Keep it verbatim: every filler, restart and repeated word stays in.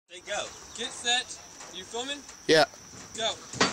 Say go. Get set. You filming? Yeah. Go.